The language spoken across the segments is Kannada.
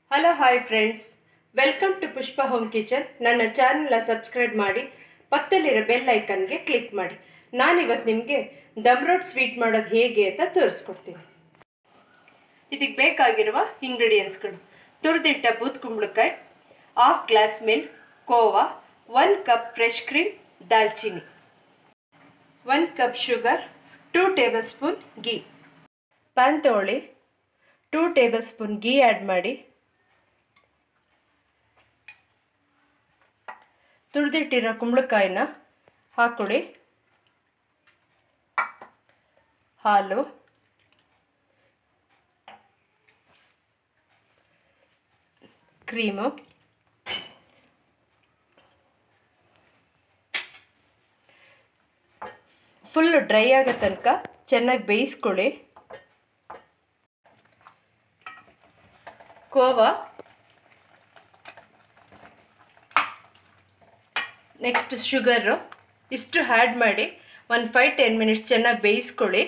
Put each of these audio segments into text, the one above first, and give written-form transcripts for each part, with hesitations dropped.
Hello hi friends, welcome to Pushpa home kitchen. ನನ್ನ ಚಾನಲ್ನ ಸಬ್ಸ್ಕ್ರೈಬ್ ಮಾಡಿ, ಪಕ್ಕದಲ್ಲಿರೋ ಬೆಲ್ ಐಕನ್ಗೆ ಕ್ಲಿಕ್ ಮಾಡಿ. ನಾನಿವತ್ತು ನಿಮಗೆ ದಮ್ ರೋಟ್ ಸ್ವೀಟ್ ಮಾಡೋದು ಹೇಗೆ ಅಂತ ತೋರಿಸ್ಕೊಡ್ತೀನಿ. ಇದಕ್ಕೆ ಬೇಕಾಗಿರುವ ಇಂಗ್ರೀಡಿಯೆಂಟ್ಸ್ಗಳು: ತುರಿದಿಟ್ಟ ಬೂದ್ ಕುಂಬಳಕಾಯಿ, half glass milk, khoa, 1 cup fresh cream, ದಾಲ್ಚಿನ್ನಿ, 1 cup sugar, 2 tablespoon ghee. Pan ತಗೊಳ್ಳಿ, 2 ಟೇಬಲ್ ಸ್ಪೂನ್ ಗೀ ಆ್ಯಡ್ ಮಾಡಿ, ತುರಿದಿಟ್ಟಿರೋ ಕುಂಬಳಕಾಯಿನ ಹಾಕೊಳ್ಳಿ, ಹಾಲು, ಕ್ರೀಮು, ಫುಲ್ಲು ಡ್ರೈ ಆಗೋ ತನಕ ಚೆನ್ನಾಗಿ ಬೇಯಿಸ್ಕೊಳ್ಳಿ. ಕೋವಾ, ನೆಕ್ಸ್ಟ್ ಶುಗರು, ಇಷ್ಟು ಆ್ಯಡ್ ಮಾಡಿ ಒಂದು 5-10 ಮಿನಿಟ್ಸ್ ಚೆನ್ನಾಗಿ ಬೇಯಿಸ್ಕೊಳ್ಳಿ.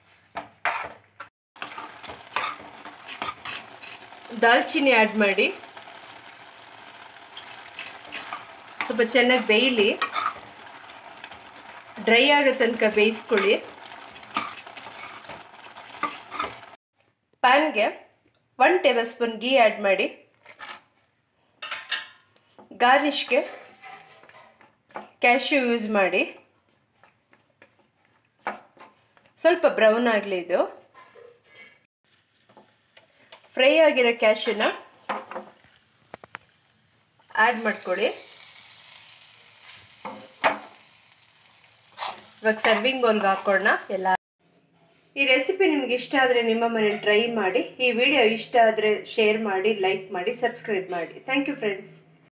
ದಾಲ್ಚಿನ್ನಿ ಆ್ಯಡ್ ಮಾಡಿ ಸ್ವಲ್ಪ ಚೆನ್ನಾಗಿ ಬೇಯಲಿ, ಡ್ರೈ ಆಗೋ ತನಕ ಬೇಯಿಸ್ಕೊಳ್ಳಿ. ಪ್ಯಾನ್ಗೆ 1 ಟೇಬಲ್ ಸ್ಪೂನ್ ಗೀ ಆ್ಯಡ್ ಮಾಡಿ, ಗಾರ್ನಿಷ್ಗೆ ಕ್ಯಾಶ್ಯೂ ಯೂಸ್ ಮಾಡಿ. ಸ್ವಲ್ಪ ಬ್ರೌನ್ ಆಗಲಿ. ಇದು ಫ್ರೈ ಆಗಿರೋ ಕ್ಯಾಶ್ಯೂನ ಆ್ಯಡ್ ಮಾಡ್ಕೊಳ್ಳಿ. ಇವಾಗ ಸರ್ವಿಂಗ್ ಬೌಲ್ಗೆ ಹಾಕೋಣ ಎಲ್ಲ. ಈ ರೆಸಿಪಿ ನಿಮ್ಗೆ ಇಷ್ಟ ಆದರೆ ನಿಮ್ಮ ಮನೇಲಿ ಟ್ರೈ ಮಾಡಿ. ಈ ವಿಡಿಯೋ ಇಷ್ಟ ಆದರೆ ಶೇರ್ ಮಾಡಿ, ಲೈಕ್ ಮಾಡಿ, ಸಬ್ಸ್ಕ್ರೈಬ್ ಮಾಡಿ. Thank you friends.